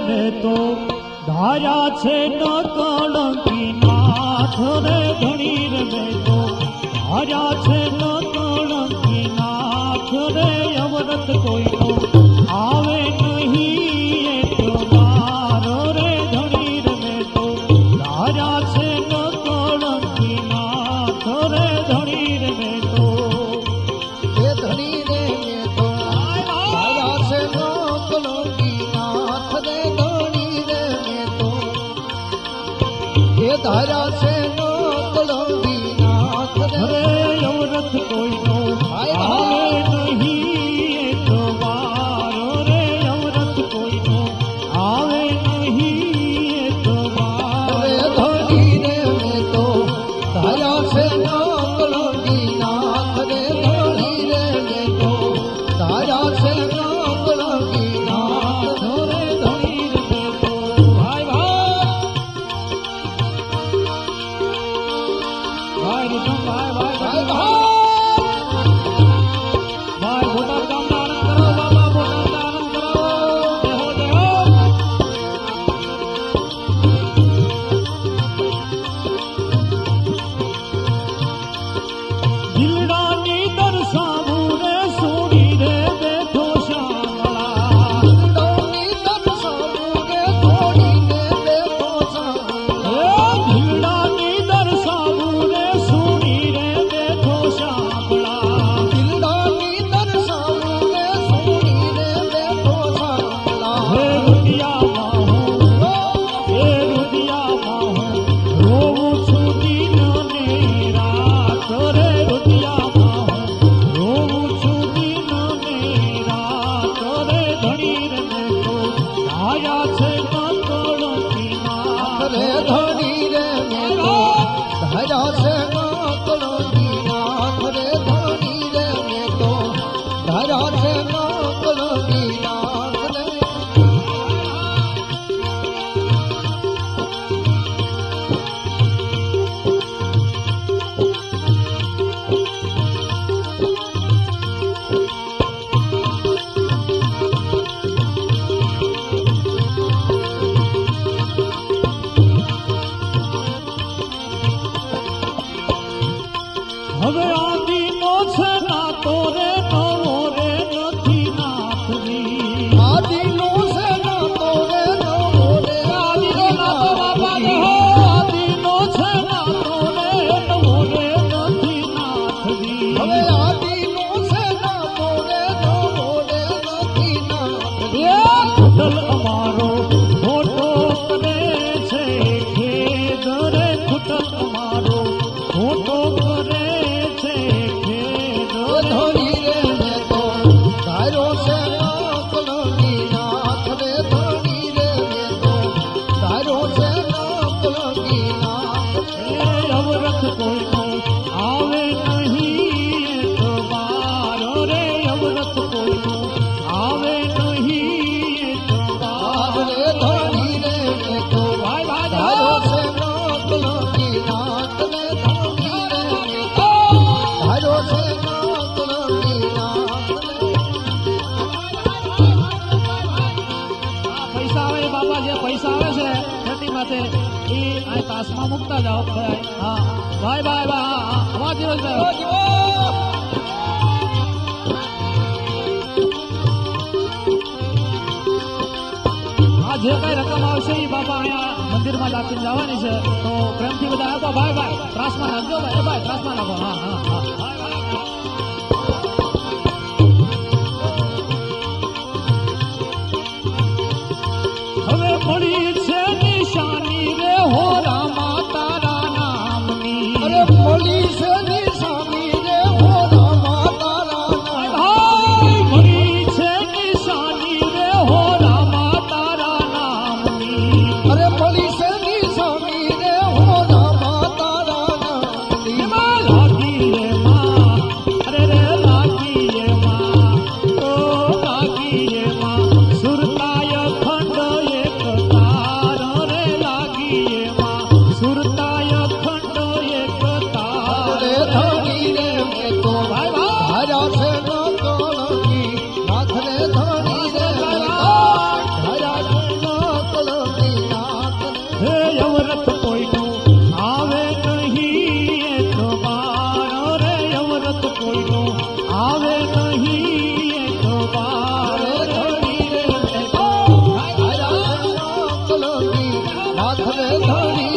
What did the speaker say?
ने तो धारा छे न कलंकी नाथ रे धनीर में तो धारा छे न कलंकी नाथ रे अवरत कोई तो आवे नहीं ये तो मारो रे धनीर में तो धारा छे न कलंकी नाथ रे धनीर में तो ये धनीर में तो धारा छे न कलंकी नाथ रे धनीर में तो ये धारा से नो कलंकी नाथ रे अवरत कोई तो आवे नहीं एक बारो रे अवरत कोई तो आवे नहीं एक बार रे धनीर में तो धारा से नो कलंकी नाथ रे धनीर में तो धारा से नो कलंकी नाथ रे धनीर में तो भाई रुदम भाई भाई भाई मोटा काम आनंद करो बाबा मोटा आनंद करो जय हो दिलडानी दर्शावू रे सोनी रे देखो श्यामला दिलडानी दर्शावू रे सोनी रे देखो श्यामला दिलडानी दर्शावू रे सोनी रे देखो श्यामला दिलडानी दर्शावू रे सोनी रे देखो श्यामला हे रुदिया माहो रोवू छू दिन ने रात रे रुदिया माहो रोवू छू दिन ने रात रे धनीर में तो आया छे न कलंकी नाथ रे धनीर में तो धारा से नो कलंकी नाथ रे धनीर में तो धारा से नो कलंकी नाथ रे હવે આદિ નો છે ના તો રે નવો રે નથી નાથજી आदि नो से ना तो रे नवो रे આદિ નો ના તો બાપા જો આદિ નો છે ના તો રે નવો રે નથી નાથજી હવે આદि નો से ना तो रे नवो रे નથી नाथ એ ખુદલ અમારો ખોટો કરે છે ખેદ રે ખુદલ અમારો ખોટો કરે છે ખેદ धनीर में तो धारो से नो कलंकी नाथ रे धनीर में तो धारो से नो कलंकी नाथ अवरत कोई तो आवे नहीं एक बार रे अवरत कोई तो आवे नहीं एक बार रे धनीर में तो भाई भाई धारो से नो कलंकी नाथ रे धनीर में तो धारो से नो कलंकी नाथ पैसा आवे बाबा जे पैसा आवे છે ખેતી માટે એ આ તાસમાં મુકતા જાઓ હા ભાઈ ભાઈ ભાઈ હા અવાજ જીવો આ જે કઈ રકમ આવશે એ બાપા અહીંયા મંદિરમાં રાખીને જવાની છે તો પ્રેમથી બધા આપો ભાઈ ભાઈ ત્રાસમાં નાખજો ભાઈ ભાઈ ત્રાસમાં નાખો હા હા હા ભાઈ ભાઈ હવે મળી છે નિશાની રે હો રામા તારા નામની अरे मोली से निशानी रे हो रामा तारा नाम ભાઈ મળી છે નિશાની રે હો રામા તારા નામની अरे मोली से निशानी रे हो रामा तारा नाम એમાં લાગી રે માં અરે રે લાગી રે માં ઓ લાગી રે માં સુરતાય ખંડ એક તાર રે લાગી રે માં कोईनो आवे नहीं एक बार धनी रे मैं तो धारा से नो कलंगी नाथ रे धनी